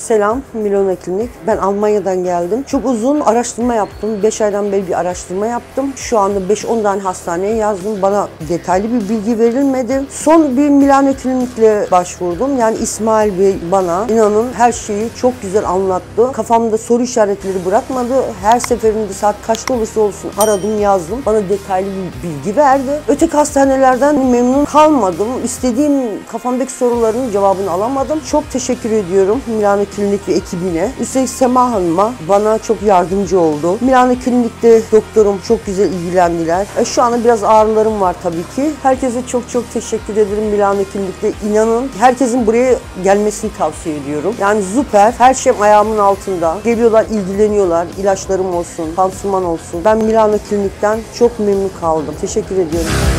Selam, Milona Klinik. Ben Almanya'dan geldim. Çok uzun araştırma yaptım. 5 aydan beri bir araştırma yaptım. Şu anda 5-10 tane hastaneye yazdım. Bana detaylı bir bilgi verilmedi. Son bir Milano Klinik'le başvurdum. Yani İsmail Bey bana inanın her şeyi çok güzel anlattı. Kafamda soru işaretleri bırakmadı. Her seferinde saat kaçta olursa olsun aradım, yazdım. Bana detaylı bir bilgi verdi. Öteki hastanelerden memnun kalmadım. İstediğim kafamdaki soruların cevabını alamadım. Çok teşekkür ediyorum Milano Klinik ve ekibine. Üstelik Sema Hanım'a bana çok yardımcı oldu. Milano Klinik'te doktorum çok güzel ilgilendiler. Şu anda biraz ağrılarım var tabii ki. Herkese çok teşekkür ederim Milano Klinik'te. İnanın herkesin buraya gelmesini tavsiye ediyorum. Yani süper. Her şey ayağımın altında. Geliyorlar, ilgileniyorlar. İlaçlarım olsun, pansuman olsun. Ben Milano Klinik'ten çok memnun kaldım. Teşekkür ediyorum.